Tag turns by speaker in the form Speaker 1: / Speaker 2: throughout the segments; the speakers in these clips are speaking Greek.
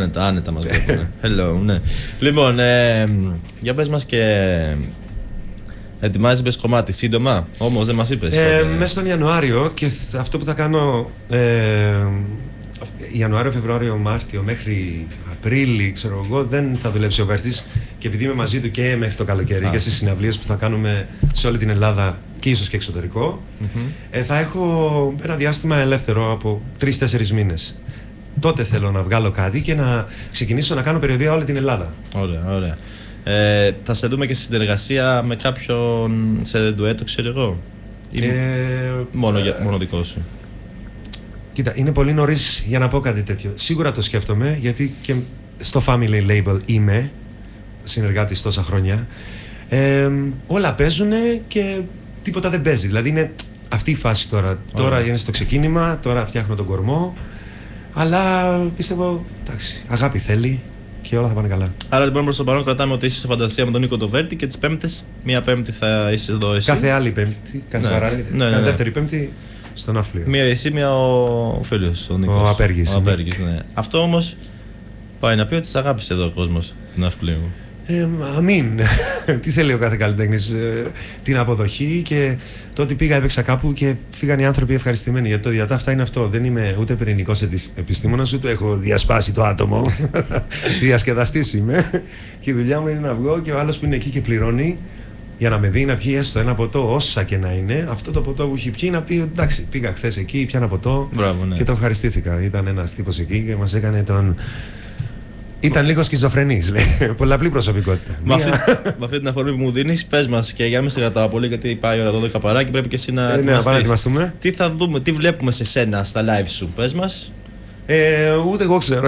Speaker 1: άνετα μας βλέπουν. Hello, ναι. Λοιπόν, για πες μας και ετοιμάζεις κομμάτι σύντομα, όμως δεν μας είπες.
Speaker 2: Μέσα στον Ιανουάριο, και αυτό που θα κάνω Ιανουάριο, Φεβρουάριο, Μάρτιο μέχρι Απρίλη, ξέρω εγώ, δεν θα δουλέψει ο Βέρτης, και επειδή είμαι μαζί του και μέχρι το καλοκαίρι και στις συναυλίες που θα κάνουμε σε όλη την Ελλάδα και ίσως και εξωτερικό, θα έχω ένα διάστημα ελεύθερο από 3-4 μήνες. Τότε θέλω να βγάλω κάτι και να ξεκινήσω να κάνω περιοδεία όλη την Ελλάδα.
Speaker 1: Ωραία, ωραία. Θα σε δούμε και στη συνεργασία με κάποιον σε ντουέτο, ξέρω εγώ. Μόνο δικό σου.
Speaker 2: Κοίτα, είναι πολύ νωρίς για να πω κάτι τέτοιο. Σίγουρα το σκέφτομαι, γιατί και στο Family Label είμαι συνεργάτης τόσα χρόνια. Όλα παίζουν και τίποτα δεν παίζει. Δηλαδή είναι αυτή η φάση τώρα. Τώρα είναι στο ξεκίνημα, τώρα φτιάχνω τον κορμό. Αλλά πιστεύω, εντάξει, αγάπη θέλει και όλα θα πάνε καλά.
Speaker 1: Άρα λοιπόν προς το παρόν κρατάμε ότι είσαι στο Φαντασία με τον Νίκο το Βέρτη, και τις Πέμπτες, μία Πέμπτη θα είσαι εδώ εσύ.
Speaker 2: Κάθε άλλη Πέμπτη, κάθε παράλληλη. Κάθε δεύτερη Πέμπτη στο Ναύπλιο.
Speaker 1: Μία εσύ, μία ο φίλος, ο Νίκος.
Speaker 2: Ο Απέργης.
Speaker 1: Ναι. Αυτό όμως πάει να πει ότι σε αγάπησε εδώ ο κόσμος του Ναυπλίου.
Speaker 2: Αμήν. Τι θέλει ο κάθε καλλιτέχνης, την αποδοχή και το ότι πήγα, έπαιξα κάπου και φύγαν οι άνθρωποι ευχαριστημένοι. Γιατί το διατάφτα είναι αυτό. Δεν είμαι ούτε πυρηνικός επιστήμονας, ούτε έχω διασπάσει το άτομο. Διασκεδαστής είμαι. Και η δουλειά μου είναι να βγω και ο άλλος που είναι εκεί και πληρώνει για να με δει να πιει έστω ένα ποτό, όσα και να είναι, αυτό το ποτό που έχει πιει, να πει εντάξει, πήγα χθες εκεί, πιάνα ποτό.
Speaker 1: Μπράβο, ναι.
Speaker 2: Και το ευχαριστήθηκα. Ήταν ένας τύπος εκεί και μας έκανε τον. Ήταν λίγο σχιζοφρενής, λέει. Πολλαπλή προσωπικότητα.
Speaker 1: Με αυτή την αφορμή που μου δίνεις, πες μας, και για να μην σε κρατάω πολύ, γιατί πάει η ώρα 12 παρά και πρέπει και εσύ να
Speaker 2: ετοιμαστούμε.
Speaker 1: Τι θα δούμε, τι βλέπουμε σε σένα στα live σου, πες μας.
Speaker 2: Ούτε εγώ ξέρω.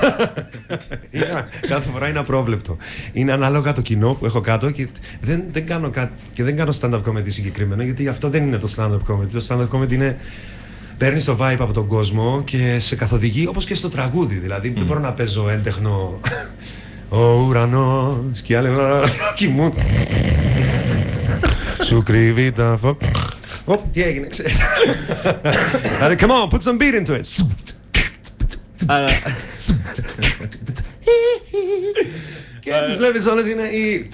Speaker 2: Κάθε φορά είναι απρόβλεπτο. Είναι ανάλογα το κοινό που έχω κάτω και δεν κάνω stand-up comedy συγκεκριμένα, γιατί αυτό δεν είναι το stand-up comedy. Το stand-up comedy είναι. Παίρνει το vibe από τον κόσμο και σε καθοδηγεί, όπως και στο τραγούδι. Δηλαδή, δεν μπορώ να παίζω έντεχνο. Ο ουρανός και άλλοι κοιμούν. Σου κρύβει τα φώτα. Τι έγινε, ξέρεις. Δηλαδή, come on, put some beat into it. Και τους βλέπεις όλες είναι η.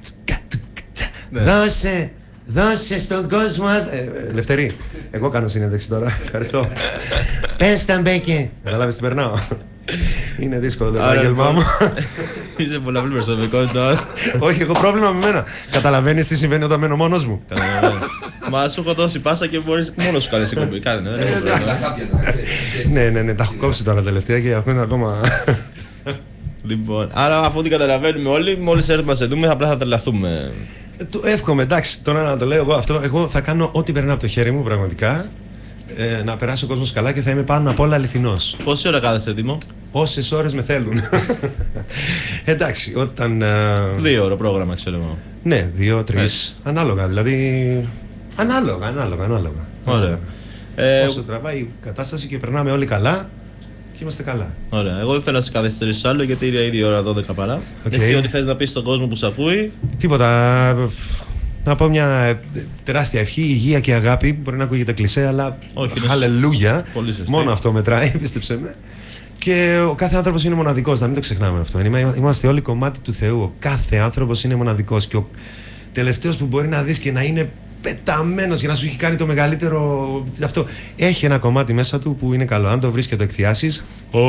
Speaker 2: Δώσε στον κόσμο. Λευτερή, εγώ κάνω συνέντευξη τώρα. Ευχαριστώ. Πες τα μπέκε. Καταλάβεις τι περνάω. Είναι δύσκολο το επάγγελμά μου.
Speaker 1: Είσαι πολλαπλή προσωπικότητα.
Speaker 2: Όχι, έχω πρόβλημα με μένα. Καταλαβαίνεις τι συμβαίνει όταν μένω μόνος μου.
Speaker 1: Μα σου έχω δώσει πάσα και μπορείς μόνος σου κάνεις εκπομπή. Κάνε,
Speaker 2: ναι, τα έχω κόψει τώρα τελευταία και αυτό είναι ακόμα.
Speaker 1: Λοιπόν, άρα αφού την καταλαβαίνουμε όλοι, μόλις έρθουμε να σε δούμε, απλά θα τρελαθούμε.
Speaker 2: Το εύχομαι, εντάξει, τώρα να το λέω εγώ αυτό. Εγώ θα κάνω ό,τι περνά από το χέρι μου, πραγματικά. Να περάσει ο κόσμος καλά και θα είμαι πάνω απ' όλα αληθινός.
Speaker 1: Πόση ώρα κάθεσαι έτοιμο?
Speaker 2: Όσες ώρες με θέλουν. Εντάξει, όταν.
Speaker 1: 2 ώρες πρόγραμμα, ξέρω εγώ.
Speaker 2: Ναι, 2-3. Ανάλογα, δηλαδή. Ανάλογα.
Speaker 1: Ωραία.
Speaker 2: Όσο τραβάει η κατάσταση και περνάμε όλοι καλά. Και είμαστε καλά.
Speaker 1: Ωραία. Εγώ δεν θέλω να σε καθυστερήσω άλλο, γιατί είναι ήδη η ώρα 12 παρά. Εσύ ό,τι θες να πεις στον κόσμο που σε ακούει.
Speaker 2: Τίποτα. Να πω μια τεράστια ευχή, υγεία και αγάπη. Μπορεί να ακούγεται κλισέ, αλλά. Χαλελούια. Μόνο αυτό μετράει, πίστεψε με. Και ο κάθε άνθρωπος είναι μοναδικός, να μην το ξεχνάμε αυτό. Είμαστε όλοι κομμάτι του Θεού. Ο κάθε άνθρωπος είναι μοναδικός. Και ο τελευταίος που μπορεί να δεις και να είναι πεταμένος για να σου έχει κάνει το μεγαλύτερο. Αυτό έχει ένα κομμάτι μέσα του που είναι καλό. Αν το βρεις και το εκθιάσεις.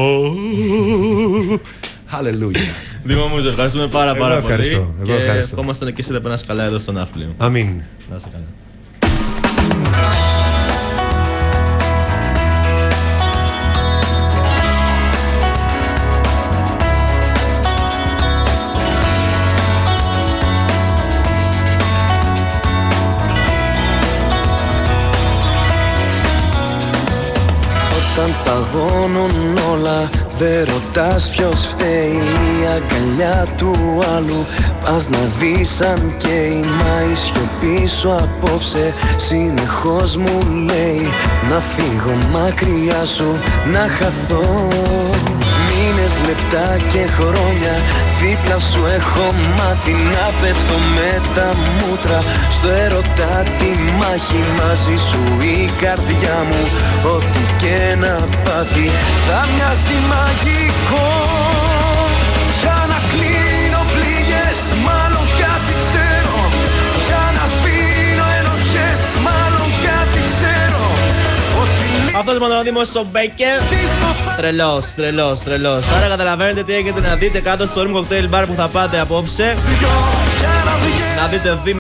Speaker 2: Χαλελούια.
Speaker 1: Δήμο μου, σε ευχαριστούμε πάρα πολύ.
Speaker 2: Ευχαριστώ.
Speaker 1: Και ευχόμαστε και εσύ να περνάς καλά εδώ στο Ναύπλιο.
Speaker 2: Αμήν.
Speaker 1: Να είσαι καλά.
Speaker 3: Όταν παγώνουν όλα, δεν ρωτάς ποιος φταίει. Η αγκαλιά του άλλου πας να δεις αν καίει. Μα η σιωπή σου απόψε συνεχώς μου λέει να φύγω μακριά σου, να χαθώ. Μήνες, λεπτά και χρόνια δίπλα σου έχω μάθει να πέφτω με τα μούτρα. Στο έρωτα τη μάχη μαζί σου η καρδιά μου, ό,τι και να πάθει θα μοιάζει μαγικό.
Speaker 1: αυτός με τον Δήμο Μπέικερ. Τρελός. Άρα καταλαβαίνετε τι έχετε να δείτε κάτω στο Room Cocktail Bar που θα πάτε απόψε. Να δείτε